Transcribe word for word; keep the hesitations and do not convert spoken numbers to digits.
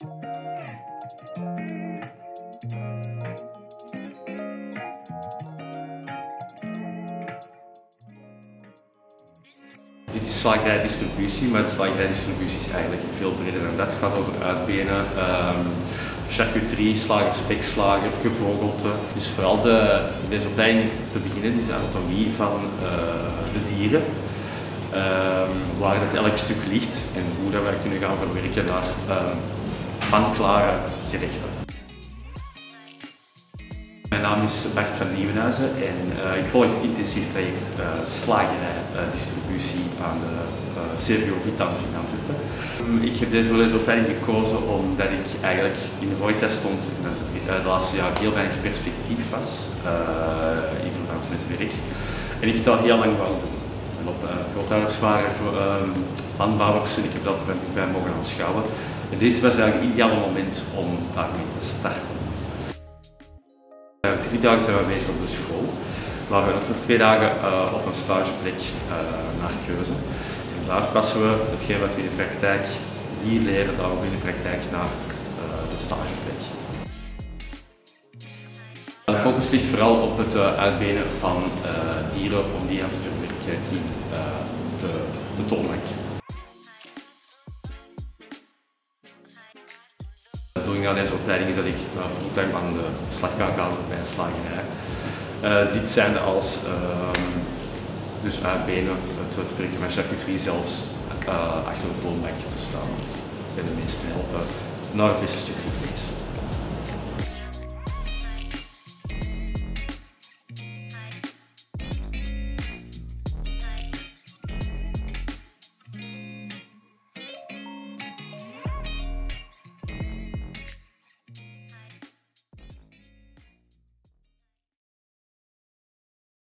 Dit is slagerijdistributie, maar de slagerijdistributie is eigenlijk veel breder dan dat. Het gaat over uitbenen, um, charcuterie, slager, spekslager, gevogelte. Dus vooral de, deze opleiding te beginnen is de anatomie van uh, de dieren. Um, waar dat elk stuk ligt en hoe dat wij kunnen gaan verwerken naar uh, panklare gerechten. Mijn naam is Bart van Nieuwenhuizen en uh, ik volg het intensief traject uh, slagerij-distributie uh, aan de uh, Sergio Vitans in Antwerpen. Um, ik heb deze voor deze opleiding gekozen omdat ik eigenlijk in de horeca stond en dat uh, de laatste jaren heel weinig perspectief was uh, in verband met werk. En ik het al heel lang wou doen. En op, uh, grootouders waren uh, landbouwers en ik heb dat bij mogen aanschouwen. En dit was eigenlijk het ideale moment om daarmee te starten. Drie dagen zijn we bezig op de school, waar we nog twee dagen uh, op een stageplek uh, naar keuze. En daar passen we hetgeen wat we in de praktijk hier leren, daar ook in de praktijk naar uh, de stageplek. De focus ligt vooral op het uh, uitbenen van uh, dieren om die aan te verwerken in uh, de, de toonbank. De bedoeling aan deze opleiding is dat ik uh, fulltime aan de slag kan gaan bij een slagerij. Uh, dit zijn als uh, dus uitbenen, het, het verwerken van charcuterie zelfs uh, achter de toonbank te staan. Bij de meesten helpen naar het beste stukje vlees.